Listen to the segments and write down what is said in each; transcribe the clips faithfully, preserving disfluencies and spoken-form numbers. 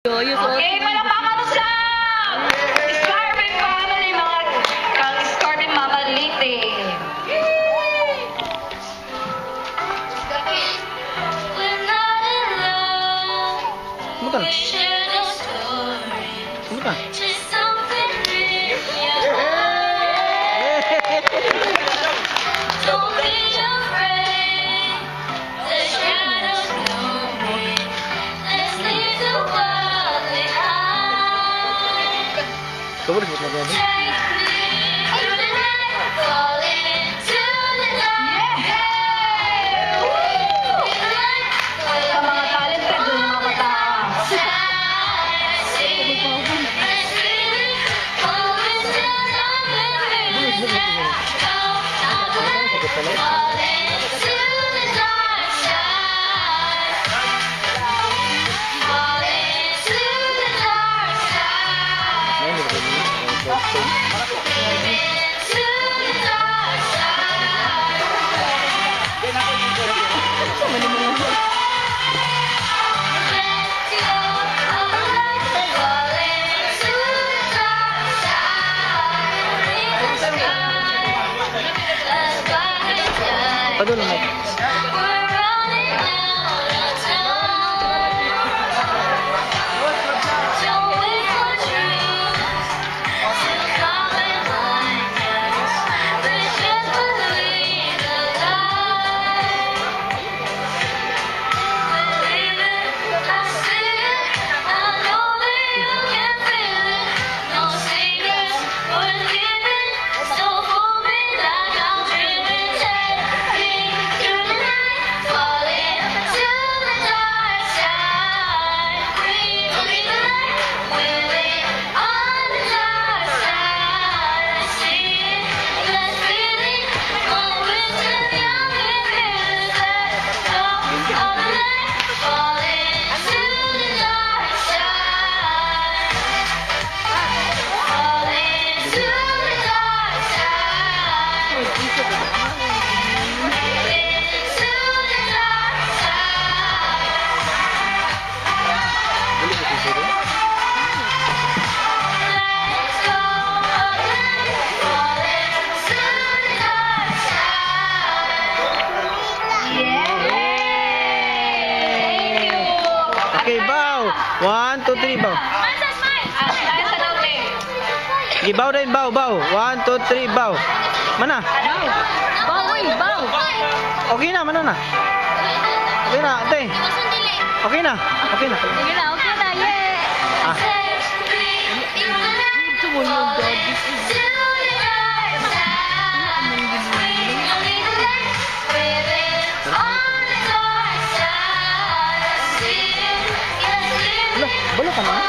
Okay, palakpakan lang! Scarpin family, mga kang Scarpin Mama Liti. Kumusta? Kumusta? Coba disebut lagi aja. Sa mga talented doon, mga mataas. Aduh, naman. Okay, bow. One, two, three, bow. Sige, bow din, bow, bow. One, two, three, bow. Mana? Bow, uy, bow. Okay na, mana na? Okay na, ate. Okay na, okay na. Sige na, okay na, yeah. Ah. Balo ka na?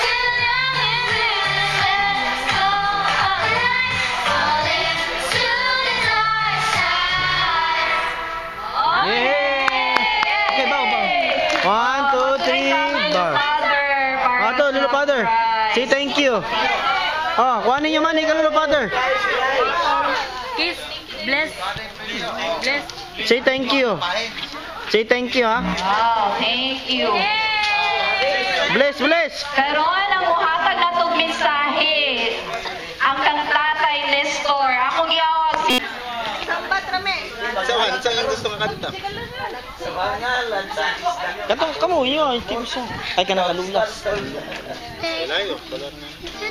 Okay, bow, bow. One, two, three, bow. Ato, Lolo Father. Say thank you. Oh, kuhanin niyo man, ikaw, Lolo Father. Kiss, bless, bless. Say thank you. Say thank you, ha? Wow, thank you. Bless, bless. Karon ang muhatag natong mensahe ang kang Tatay Nestor. Ako giyawag si Sambat rame. Saan? Saan ang gusto nga kanta? Kato, kamu, yun. Hindi ko siya. Ay, ka nakalulas. Wala yun. Wala na.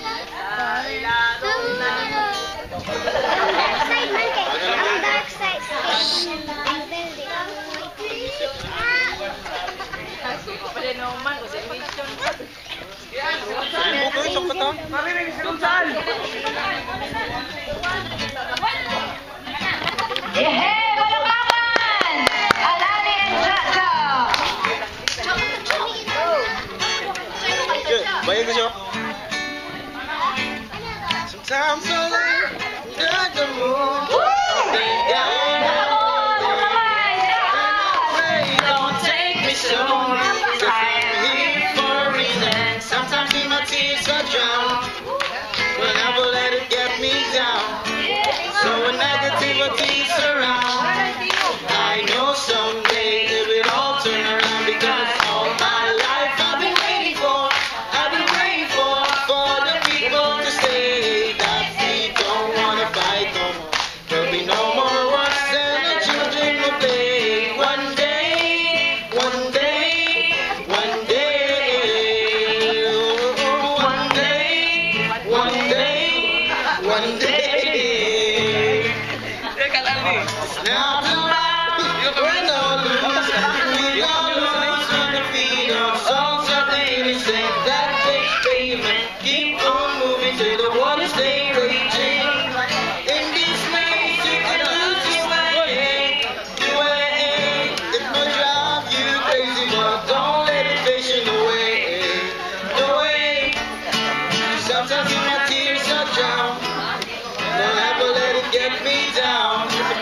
Dark side man kay. Buko isang kata. Ehe, palakpakan! Alani and Jaja! Bayag ko siya. Sometimes I like the moon. Don't take me soon. Sometimes in my tears I drown. But I will let it get me down. So when negativity surrounds, I know someday it will all turn around. Because all my life I've been waiting for Now tonight, we're gonna lose. We're gonna lose when the feet of songs of the innocent that takes pavement. Keep on moving till the water stay raging. In this maze, you can lose your way. Your way. It may drive you crazy, but don't let it fade away. Away. Sometimes my tears are drowned. Don't ever let it get me down.